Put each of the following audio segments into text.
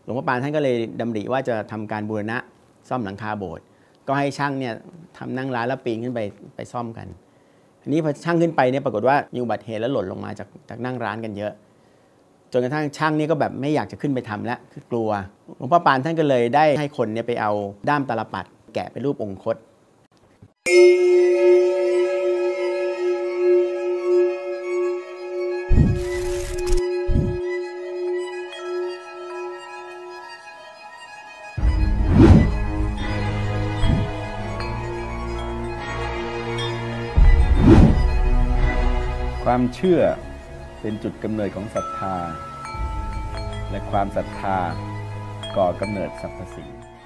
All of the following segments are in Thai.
ลวงพ่อปานท่านก็เลยดำริว่าจะทำการบูรณะซ่อมหลังคาโบสถ์ก็ให้ช่างเนี่ยทำนั่งร้านแล้วปีนขึ้นไปซ่อมกันอันนี้พอช่างขึ้นไปเนี่ยปรากฏว่ามีอุบัติเหตุแล้วหล่นลงมาจากนั่งร้านกันเยอะจนกระทั่งช่างนี่ก็แบบไม่อยากจะขึ้นไปทำแล้วคือกลัวหลวงพ่อปานท่านก็เลยได้ให้คนเนี่ยไปเอาด้ามตาลปัตรแกะเป็นรูปองคตความเชื่อเป็นจุดกำเนิดของศรัทธาและความศรัทธาก่อกำเนิดสรรพสิ่ง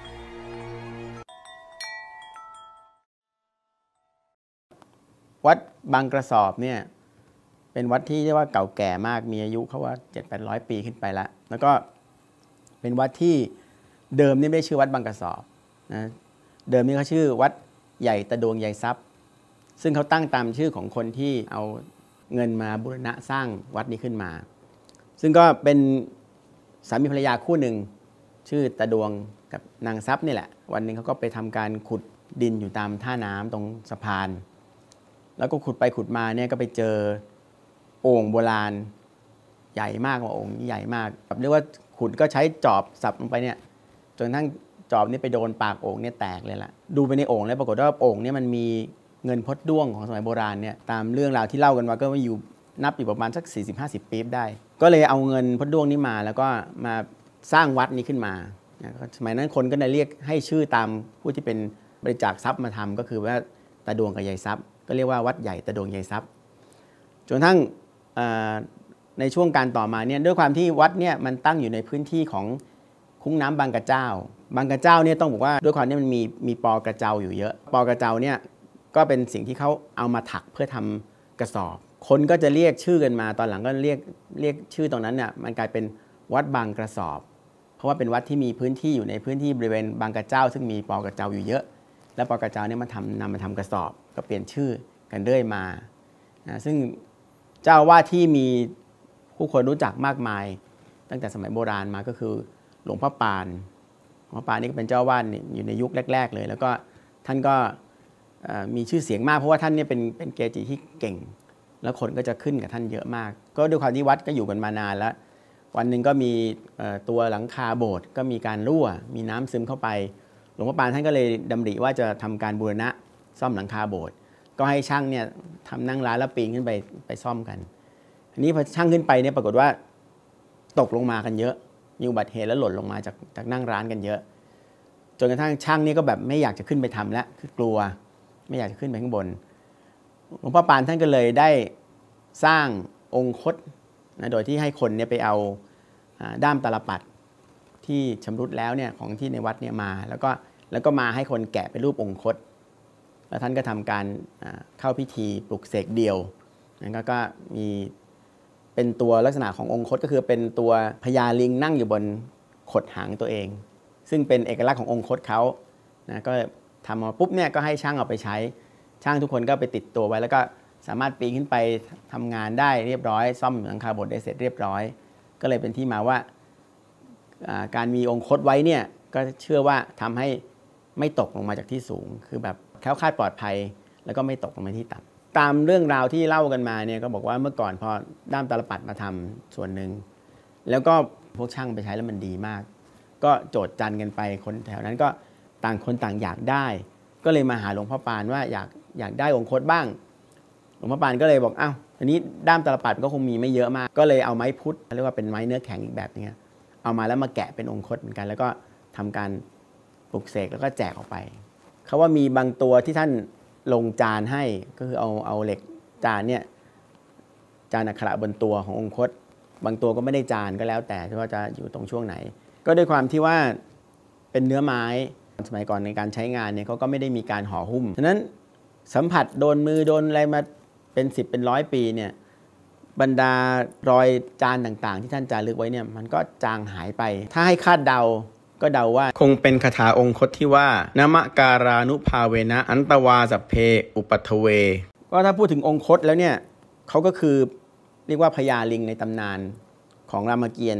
วัดบางกระสอบเนี่ยเป็นวัดที่เรียกว่าเก่าแก่มากมีอายุเขาว่า 700-800 ปีขึ้นไปแล้วก็เป็นวัดที่เดิมนี่ไม่ได้ชื่อวัดบางกระสอบนะเดิมนี่เขาชื่อวัดใหญ่ตะดวงใหญ่ทรัพย์ซึ่งเขาตั้งตามชื่อของคนที่เอาเงินมาบูรณะสร้างวัดนี้ขึ้นมาซึ่งก็เป็นสามีภรรยาคู่หนึ่งชื่อตะดวงกับนางทรัพย์นี่แหละวันหนึ่งเขาก็ไปทำการขุดดินอยู่ตามท่าน้ำตรงสะพานแล้วก็ขุดไปขุดมาเนี่ยก็ไปเจอโอ่งโบราณใหญ่มากว่าโอ่งนี้ใหญ่มากแบบเรียกว่าขุดก็ใช้จอบสับลงไปเนี่ยจนทั้งจอบนี่ไปโดนปากโอ่งเนี่ยแตกเลยล่ะดูไปในโอ่งแล้วปรากฏว่าโอ่งเนี่ยมันมีเงินพดด้วงของสมัยโบราณเนี่ยตามเรื่องราวที่เล่ากันมาก็อยู่นับอยู่ประมาณสัก 40-50 ปีได้ก็เลยเอาเงินพดด้วงนี้มาแล้วก็มาสร้างวัดนี้ขึ้นมาสมัยนั้นคนก็เลยเรียกให้ชื่อตามผู้ที่เป็นบริจาคทรัพย์มาทำก็คือว่าตาดวงกับยายทรัพย์ก็เรียกว่าวัดใหญ่ตาดวงยายทรัพย์จนทั้งในช่วงการต่อมาเนี่ยด้วยความที่วัดเนี่ยมันตั้งอยู่ในพื้นที่ของคุ้งน้ำบางกระเจ้าบางกระเจ้าเนี่ยต้องบอกว่าด้วยความที่มันมีปอกระเจ้าอยู่เยอะปอกระเจ้าเนี่ยก็เป็นสิ่งที่เขาเอามาถักเพื่อทำกระสอบคนก็จะเรียกชื่อกันมาตอนหลังก็เรียกชื่อตรงนั้นเนี่ยมันกลายเป็นวัดบางกระสอบเพราะว่าเป็นวัดที่มีพื้นที่อยู่ในพื้นที่บริเวณบางกระเจ้าซึ่งมีปอกระเจ้าอยู่เยอะแล้วปอกระเจ้าเนี่ยนำมาทำกระสอบก็เปลี่ยนชื่อกันเรื่อยมาซึ่งเจ้าว่าที่มีผู้คนรู้จักมากมายตั้งแต่สมัยโบราณมาก็คือหลวงพ่อปานหลวงพ่อปานนี่ก็เป็นเจ้าวาดอยู่ในยุคแรกๆเลยแล้วก็ท่านก็มีชื่อเสียงมากเพราะว่าท่านเนี่ยเป็นเกจิที่เก่งแล้วคนก็จะขึ้นกับท่านเยอะมากก็ด้วยความที่วัดก็อยู่กันมานานแล้ววันหนึ่งก็มีตัวหลังคาโบสถ์ก็มีการรั่วมีน้ำซึมเข้าไปหลวงพ่อปานท่านก็เลยดำริว่าจะทำการบูรณะซ่อมหลังคาโบสถ์ก็ให้ช่างเนี่ยทำนั่งร้านแล้วปีนขึ้นไปซ่อมกันอันนี้พอช่างขึ้นไปเนี่ยปรากฏว่าตกลงมากันเยอะมีอุบัติเหตุแล้วหล่นลงมาจากนั่งร้านกันเยอะจนกระทั่งช่างนี่ก็แบบไม่อยากจะขึ้นไปทำแล้วคือกลัวไม่อยากจะขึ้นไปข้างบนหลวงพ่อปานท่านก็เลยได้สร้างองคตนะโดยที่ให้คนเนี่ยไปเอาด้ามตาลปัตรที่ชำรุดแล้วเนี่ยของที่ในวัดเนี่ยมาแล้วก็มาให้คนแกะเป็นรูปองคตแล้วท่านก็ทำการเข้าพิธีปลุกเสกเดียวแล้วก็มีเป็นตัวลักษณะขององคตก็คือเป็นตัวพญาลิงนั่งอยู่บนขดหางตัวเองซึ่งเป็นเอกลักษณ์ขององคตเขานะก็ทำมาปุ๊บเนี่ยก็ให้ช่างเอาไปใช้ช่างทุกคนก็ไปติดตัวไว้แล้วก็สามารถปีนขึ้นไปทำงานได้เรียบร้อยซ่อมหลังคาโบสถ์ได้เสร็จเรียบร้อยก็เลยเป็นที่มาว่าการมีองคตไว้เนี่ยก็เชื่อว่าทำให้ไม่ตกลงมาจากที่สูงคือแบบแคล้วคลาดปลอดภัยแล้วก็ไม่ตกลงมาที่ต่ำตามเรื่องราวที่เล่ากันมาเนี่ยก็บอกว่าเมื่อก่อนพอด้ามตาลปัตรมาทำส่วนหนึ่งแล้วก็พวกช่างไปใช้แล้วมันดีมากก็โจทย์จันกันไปคนแถวนั้นก็ต่างคนต่างอยากได้ก็เลยมาหาหลวงพ่อปานว่าอยากได้องคตบ้างหลวงพ่อปานก็เลยบอกอ้าวทีนี้ด้ามตาลปัตรก็คงมีไม่เยอะมากก็เลยเอาไม้พุทธเรียกว่าเป็นไม้เนื้อแข็งอีกแบบนึงเอามาแล้วมาแกะเป็นองคตเหมือนกันแล้วก็ทำการปลุกเสกแล้วก็แจกออกไปเขาว่ามีบางตัวที่ท่านลงจานให้ก็คือเอาเหล็กจานเนี่ยจานอักขระบนตัวขององคตบางตัวก็ไม่ได้จานก็แล้วแต่ว่าจะอยู่ตรงช่วงไหนก็ด้วยความที่ว่าเป็นเนื้อไม้สมัยก่อนในการใช้งานเนี่ยเขาก็ไม่ได้มีการห่อหุ้มฉะนั้นสัมผัสโดนมือโดนอะไรมาเป็น10เป็น100ปีเนี่ยบรรดารอยจานต่างๆที่ท่านจารึกไว้เนี่ยมันก็จางหายไปถ้าให้คาดเดาก็เดาว่าคงเป็นคาถาองคตที่ว่านมการานุภาเวนะอันตวาสัพเพอุปัทเวก็ถ้าพูดถึงองคตแล้วเนี่ยเขาก็คือเรียกว่าพญาลิงในตำนานของรามเกียรติ์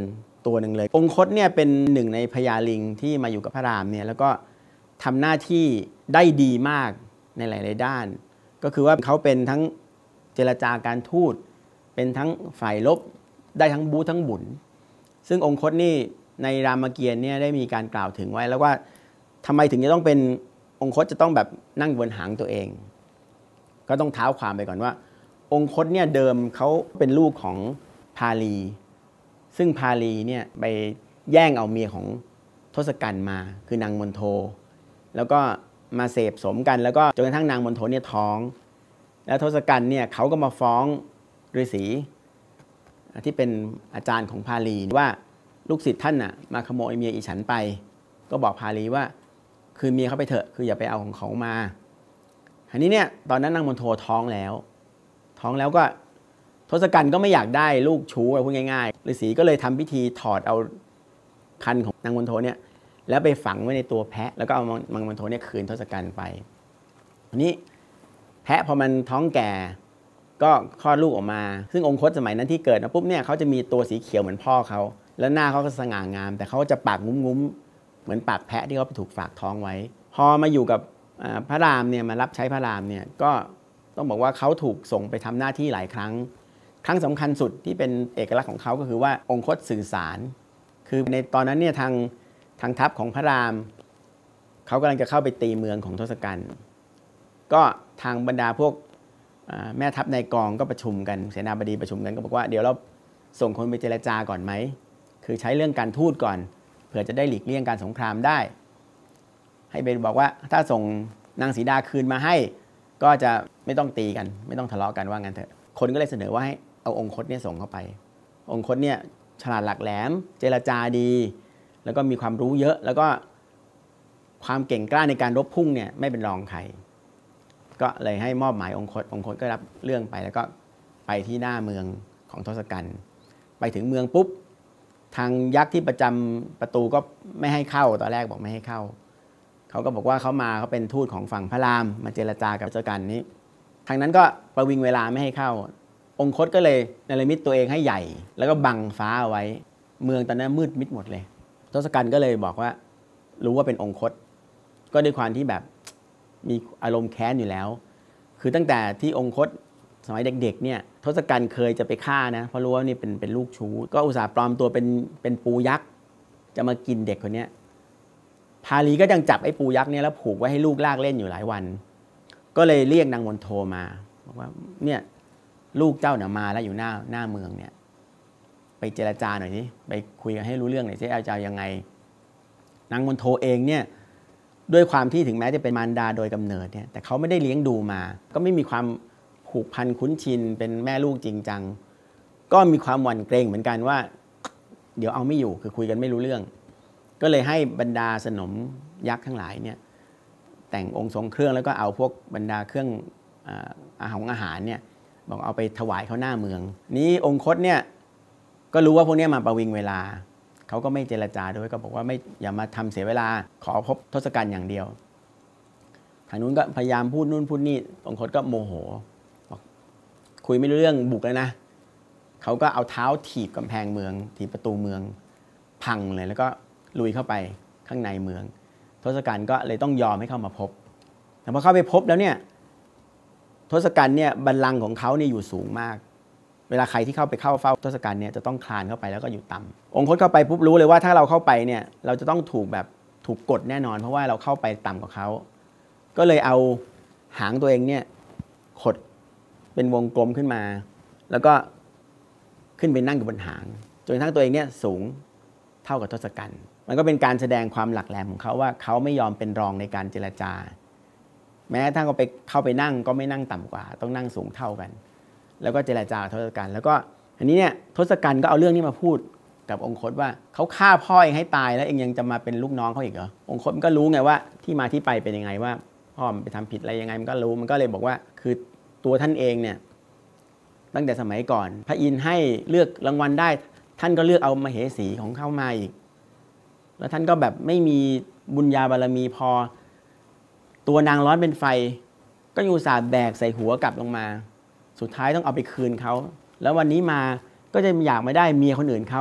ตัวหนึ่งเลย องคตเนี่ยเป็นหนึ่งในพญาลิงที่มาอยู่กับพระรามเนี่ยแล้วก็ทำหน้าที่ได้ดีมากในหลายๆด้าน ก็คือว่าเขาเป็นทั้งเจรจาการทูตเป็นทั้งฝ่ายลบได้ทั้งบู๊ทั้งบุญซึ่งองคตนี่ในรามเกียรติ์เนี่ยได้มีการกล่าวถึงไว้แล้วว่าทำไมถึงจะต้องเป็นองคตจะต้องแบบนั่งบนหางตัวเองก็ต้องเท้าความไปก่อนว่าองคตเนี่ยเดิมเขาเป็นลูกของพาลีซึ่งพาลีเนี่ยไปแย่งเอาเมียของทศกัณฐ์มาคือนางมณโฑแล้วก็มาเสพสมกันแล้วก็จนกระทั่งนางมณโฑเนี่ยท้องแล้วทศกัณฐ์เนี่ยเขาก็มาฟ้องฤาษีที่เป็นอาจารย์ของพาลีว่าลูกศิษย์ท่านน่ะมาขโมยเมียอีฉันไปก็บอกพาลีว่าคืนเมียเขาไปเถอะคืออย่าไปเอาของเขามาอันนี้เนี่ยตอนนั้นนางมณโฑท้องแล้วก็ทศกัณฐ์ก็ไม่อยากได้ลูกชู้อะไรพูดง่ายๆฤาษีก็เลยทำพิธีถอดเอาคันของนางมณโฑเนี่ยแล้วไปฝังไว้ในตัวแพะแล้วก็เอานางมณโฑเนี่ยคืนทศกัณฐ์ไปอันนี้แพะพอมันท้องแก่ก็คลอดลูกออกมาซึ่งองคตสมัยนั้นที่เกิดมาปุ๊บเนี่ยเขาจะมีตัวสีเขียวเหมือนพ่อเขาแล้วหน้าเขาก็สง่างามแต่เขาจะปากงุ้มๆเหมือนปากแพะที่เขาไปถูกฝากท้องไว้พอมาอยู่กับพระรามเนี่ยมารับใช้พระรามเนี่ยก็ต้องบอกว่าเขาถูกส่งไปทำหน้าที่หลายครั้งสำคัญสุดที่เป็นเอกลักษณ์ของเขาก็คือว่าองคตสื่อสารคือในตอนนั้นเนี่ยทางทัพของพระรามเขากำลังจะเข้าไปตีเมืองของทศกัณฐ์ก็ทางบรรดาพวกแม่ทัพในกองก็ประชุมกันเสนาบดีประชุมกันก็บอกว่าเดี๋ยวเราส่งคนไปเจรจาก่อนไหมคือใช้เรื่องการทูตก่อนเผื่อจะได้หลีกเลี่ยงการสงครามได้ให้ไปบอกว่าถ้าส่งนางสีดาคืนมาให้ก็จะไม่ต้องตีกันไม่ต้องทะเลาะกันว่างั้นเถอะคนก็เลยเสนอว่าให้เอาองคตเนี่ยส่งเข้าไปองคตเนี่ยฉลาดหลักแหลมเจรจาดีแล้วก็มีความรู้เยอะแล้วก็ความเก่งกล้าในการรบพุ่งเนี่ยไม่เป็นรองใครก็เลยให้มอบหมายองคตก็รับเรื่องไปแล้วก็ไปที่หน้าเมืองของทศกัณฐ์ไปถึงเมืองปุ๊บทางยักษ์ที่ประจำประตูก็ไม่ให้เข้าตอนแรกบอกไม่ให้เข้าเขาก็บอกว่าเขาเป็นทูตของฝั่งพระรามมาเจรจากับทศกัณฐ์นี้ทางนั้นก็ประวิงเวลาไม่ให้เข้าองคตก็เลยเนรมิตตัวเองให้ใหญ่แล้วก็บังฟ้าเอาไว้เมืองตอนนั้นมืดมิดหมดเลยทศกัณฐ์ก็เลยบอกว่ารู้ว่าเป็นองคตก็ด้วยความที่แบบมีอารมณ์แค้นอยู่แล้วคือตั้งแต่ที่องคตสมัยเด็กๆเนี่ยทศกัณฐ์เคยจะไปฆ่านะเพราะรู้ว่านี่เป็นลูกชู้ก็อุตส่าห์ปลอมตัวเป็นปูยักษ์จะมากินเด็กคนนี้พาลีก็ยังจับไอ้ปูยักษ์เนี่ยแล้วผูกไว้ให้ลูกลากเล่นอยู่หลายวันก็เลยเรียกนางมณโฑมาบอกว่าเนี่ยลูกเจ้าเนี่ยมาแล้วอยู่หน้าเมืองเนี่ยไปเจรจาหน่อยสิไปคุยกันให้รู้เรื่องหน่อยสิเอาจะยังไงนางมณโฑเองเนี่ยด้วยความที่ถึงแม้จะเป็นมารดาโดยกำเนิดเนี่ยแต่เขาไม่ได้เลี้ยงดูมาก็ไม่มีความผูกพันคุ้นชินเป็นแม่ลูกจริงจังก็มีความหวั่นเกรงเหมือนกันว่าเดี๋ยวเอาไม่อยู่คือคุยกันไม่รู้เรื่องก็เลยให้บรรดาสนมยักษ์ทั้งหลายเนี่ยแต่งองค์ทรงเครื่องแล้วก็เอาพวกบรรดาเครื่องอาหารเนี่ยบอกเอาไปถวายเขาหน้าเมืองนี้องคตเนี่ยก็รู้ว่าพวกนี้มาประวิงเวลาเขาก็ไม่เจรจาด้วยก็บอกว่าไม่อย่ามาทำเสียเวลาขอพบทศกัณฐ์อย่างเดียวทางนู้นก็พยายามพูดนู่นพูดนี่องคตก็โมโหบอกคุยไม่รู้เรื่องบุกแล้วนะเขาก็เอาเท้าถีบกำแพงเมืองถีบประตูเมืองพังเลยแล้วก็ลุยเข้าไปข้างในเมืองทศกัณฐ์ก็เลยต้องยอมให้เข้ามาพบแต่พอเข้าไปพบแล้วเนี่ยทศกัณฐ์เนี่ยบัลลังก์ของเขาเนี่ยอยู่สูงมากเวลาใครที่เข้าเฝ้าทศกัณฐ์เนี่ยจะต้องคลานเข้าไปแล้วก็อยู่ต่ำองคตเข้าไปปุ๊บรู้เลยว่าถ้าเราเข้าไปเนี่ยเราจะต้องถูกกดแน่นอนเพราะว่าเราเข้าไปต่ำกว่าเขาก็เลยเอาหางตัวเองเนี่ยขดเป็นวงกลมขึ้นมาแล้วก็ขึ้นไปนั่งอยู่บนหางจนกระทั่งตัวเองเนี่ยสูงเท่ากับทศกัณฐ์มันก็เป็นการแสดงความหลักแหลมของเขาว่าเขาไม่ยอมเป็นรองในการเจรจาแม้ถ้าเขาเข้าไปนั่งก็ไม่นั่งต่ำกว่าต้องนั่งสูงเท่ากันแล้วก็เจรจาทศกัณฐ์แล้วก็อันนี้เนี่ยทศกัณฐ์ก็เอาเรื่องนี้มาพูดกับองคตว่าเขาฆ่าพ่อเองให้ตายแล้วเองยังจะมาเป็นลูกน้องเขาอีกเหรอองคตมันก็รู้ไงว่าที่มาที่ไปเป็นยังไงว่าพ่อมันไปทำผิดอะไรยังไงมันก็รู้มันก็เลยบอกว่าคือตัวท่านเองเนี่ยตั้งแต่สมัยก่อนพระอินทร์ให้เลือกรางวัลได้ท่านก็เลือกเอามเหสีของเข้ามาอีกแล้วท่านก็แบบไม่มีบุญญาบารมีพอตัวนางร้อนเป็นไฟก็อุตส่าห์แบกใส่หัวกลับลงมาสุดท้ายต้องเอาไปคืนเขาแล้ววันนี้มาก็จะอยากไม่ได้เมียคนอื่นเขา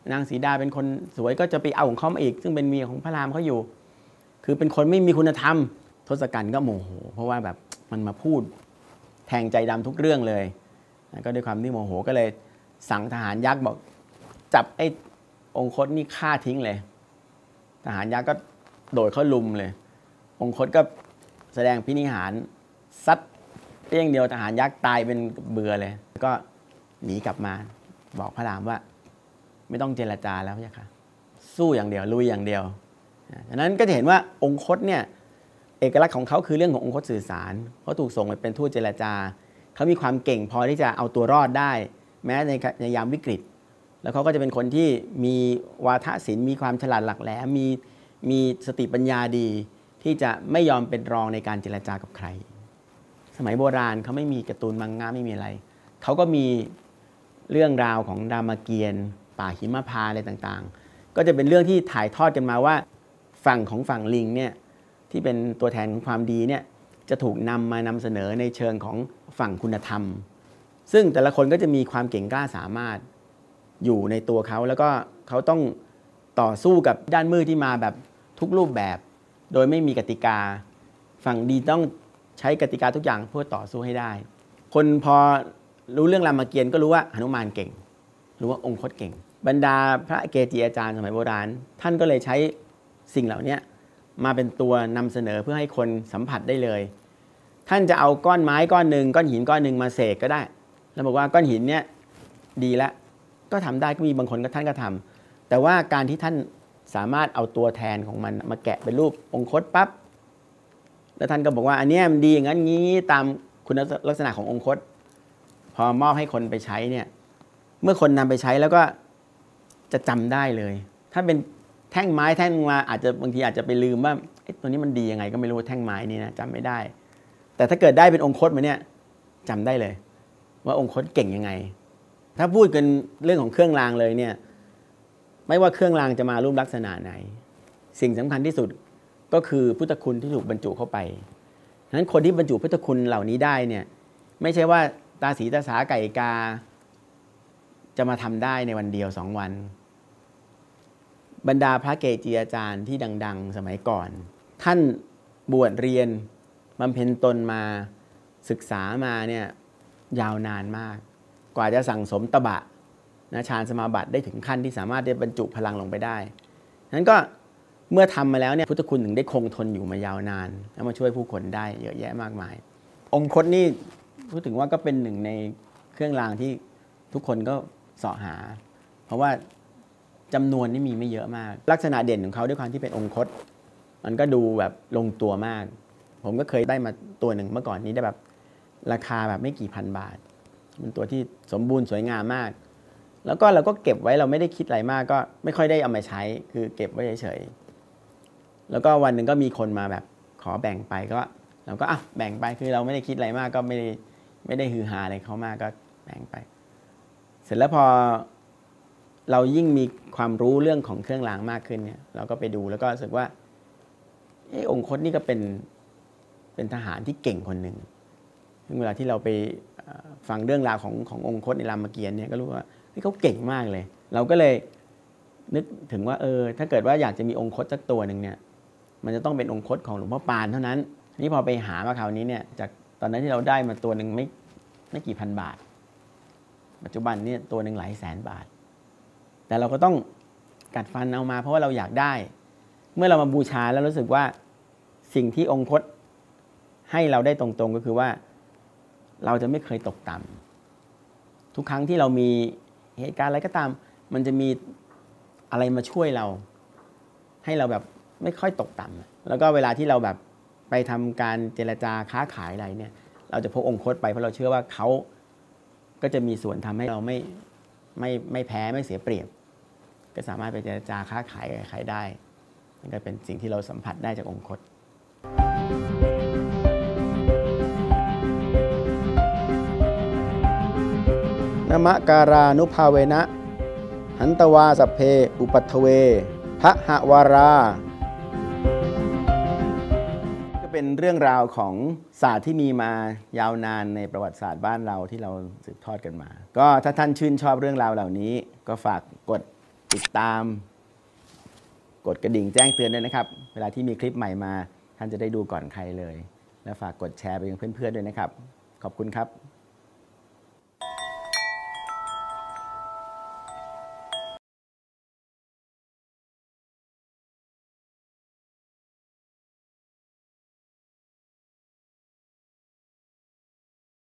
นางสีดาเป็นคนสวยก็จะไปเอาของเขามาอีกซึ่งเป็นเมียของพระรามเขาอยู่คือเป็นคนไม่มีคุณธรรมทศกัณฐ์ก็โมโหเพราะว่าแบบมันมาพูดแทงใจดำทุกเรื่องเลยก็ด้วยความที่โมโหก็เลยสั่งทหารยักษ์บอกจับไอ้องคตนี่ฆ่าทิ้งเลยทหารยักษ์ก็โดดเข้าลุมเลยองคตก็แสดงพินิหารซัดเพียงเดียวทหารยักษ์ตายเป็นเบื่อเลยก็หนีกลับมาบอกพระรามว่าไม่ต้องเจรจาแล้วพี่ค่ะสู้อย่างเดียวลุยอย่างเดียวฉะนั้นก็จะเห็นว่าองคตเนี่ยเอกลักษณ์ของเขาคือเรื่องขององคตสื่อสารเขาถูกส่งไปเป็นทูตเจรจาเขามีความเก่งพอที่จะเอาตัวรอดได้แม้ในยามวิกฤตแล้วเขาก็จะเป็นคนที่มีวาทศิลป์มีความฉลาดหลักแหลมมีสติปัญญาดีที่จะไม่ยอมเป็นรองในการเจรจากับใครสมัยโบราณเขาไม่มีการ์ตูนมังงะไม่มีอะไรเขาก็มีเรื่องราวของรามเกียรติ์ป่าหิมพานต์อะไรต่างๆก็จะเป็นเรื่องที่ถ่ายทอดกันมาว่าฝั่งลิงเนี่ยที่เป็นตัวแทนของความดีเนี่ยจะถูกนำเสนอในเชิงของฝั่งคุณธรรมซึ่งแต่ละคนก็จะมีความเก่งกล้าสามารถอยู่ในตัวเขาแล้วก็เขาต้องต่อสู้กับด้านมืดที่มาแบบทุกรูปแบบโดยไม่มีกติกาฝั่งดีต้องใช้กติกาทุกอย่างเพื่อต่อสู้ให้ได้คนพอรู้เรื่องรามเกียรติ์ก็รู้ว่าหนุมานเก่งรู้ว่าองคตเก่งบรรดาพระเกจิอาจารย์สมัยโบราณท่านก็เลยใช้สิ่งเหล่านี้มาเป็นตัวนำเสนอเพื่อให้คนสัมผัสได้เลยท่านจะเอาก้อนไม้ก้อนหนึ่งก้อนหินก้อนหนึ่งมาเสกก็ได้แล้วบอกว่าก้อนหินเนี่ยดีแล้วก็ทำได้ก็มีบางคนก็ท่านก็ทำแต่ว่าการที่ท่านสามารถเอาตัวแทนของมันมาแกะเป็นรูปองคตปั๊บแล้วท่านก็บอกว่าอันนี้มันดีอย่างนั้นงี้ตามคุณลักษณะขององคตพอมอบให้คนไปใช้เนี่ยเมื่อคนนำไปใช้แล้วก็จะจำได้เลยถ้าเป็นแท่งไม้แท่งมาอาจจะบางทีอาจจะไปลืมว่าตัวนี้มันดียังไงก็ไม่รู้แท่งไม้นี่นะจำไม่ได้แต่ถ้าเกิดได้เป็นองคตมาเนี่ยจำได้เลยว่าองคตเก่งยังไงถ้าพูดกันเรื่องของเครื่องรางเลยเนี่ยไม่ว่าเครื่องรางจะมารูปลักษณะไหนสิ่งสำคัญที่สุดก็คือพุทธคุณที่ถูกบรรจุเข้าไปฉะนั้นคนที่บรรจุพุทธคุณเหล่านี้ได้เนี่ยไม่ใช่ว่าตาสีตาสาไก่กาจะมาทำได้ในวันเดียว2 วันบรรดาพระเกจิอาจารย์ที่ดังๆสมัยก่อนท่านบวชเรียนบำเพ็ญตนมาศึกษามาเนี่ยยาวนานมากกว่าจะสั่งสมตบะฌานสมาบัติได้ถึงขั้นที่สามารถได้บรรจุพลังลงไปได้นั้นก็เมื่อทำมาแล้วเนี่ยพุทธคุณถึงได้คงทนอยู่มายาวนานแล้วมาช่วยผู้คนได้เยอะแยะมากมายองคตนี่พูดถึงว่าก็เป็นหนึ่งในเครื่องรางที่ทุกคนก็เสาะหาเพราะว่าจำนวนนี่มีไม่เยอะมากลักษณะเด่นของเขาด้วยความที่เป็นองคตมันก็ดูแบบลงตัวมากผมก็เคยได้มาตัวหนึ่งเมื่อก่อนนี้ได้แบบราคาแบบไม่กี่พันบาทเป็นตัวที่สมบูรณ์สวยงามมากแล้วก็เราก็เก็บไว้เราไม่ได้คิดอะไรมากก็ไม่ค่อยได้เอามาใช้คือเก็บไว้เฉยๆแล้วก็วันหนึ่งก็มีคนมาแบบขอแบ่งไปก็เราก็แบ่งไปคือเราไม่ได้คิดอะไรมากก็ไม่ได้ฮือฮาอะไรเขามากก็แบ่งไปเสร็จแล้วพอเรายิ่งมีความรู้เรื่องของเครื่องรางมากขึ้นเนี่ยเราก็ไปดูแล้วก็รู้สึกว่าองคตนี่ก็เป็นทหารที่เก่งคนหนึ่งเวลาที่เราไปฟังเรื่องราวขององคตในรามเกียรติ์เนี่ยก็รู้ว่าเขาเก่งมากเลยเราก็เลยนึกถึงว่าถ้าเกิดว่าอยากจะมีองคตสักตัวหนึ่งเนี่ยมันจะต้องเป็นองคตของหลวงพ่อปานเท่านั้นนี่พอไปหามาคราวนี้เนี่ยจากตอนนั้นที่เราได้มาตัวหนึ่งไม่กี่พันบาทปัจจุบันเนี่ยตัวหนึ่งหลายแสนบาทแต่เราก็ต้องกัดฟันเอามาเพราะว่าเราอยากได้เมื่อเรามาบูชาแล้วรู้สึกว่าสิ่งที่องคตให้เราได้ตรงๆก็คือว่าเราจะไม่เคยตกต่ำทุกครั้งที่เรามีเหตุการณ์อะไรก็ตามมันจะมีอะไรมาช่วยเราให้เราแบบไม่ค่อยตกต่ำแล้วก็เวลาที่เราแบบไปทำการเจรจาค้าขายอะไรเนี่ยเราจะพกองคตไปเพราะเราเชื่อว่าเขาก็จะมีส่วนทำให้เราไม่แพ้ไม่เสียเปรียบก็สามารถไปเจรจาค้าขายกับใครได้นั่นก็เป็นสิ่งที่เราสัมผัสได้จากองคตนมการานุภาเวนะหันตวาสัพเพอุปัทเวพะหวาราก็เป็นเรื่องราวของศาสตร์ที่มีมายาวนานในประวัติศาสตร์บ้านเราที่เราสืบทอดกันมาก็ถ้าท่านชื่นชอบเรื่องราวเหล่านี้ก็ฝากกดติดตามกดกระดิ่งแจ้งเตือนด้วยนะครับเวลาที่มีคลิปใหม่มาท่านจะได้ดูก่อนใครเลยและฝากกดแชร์ไปยังเพื่อนๆด้วยนะครับขอบคุณครับ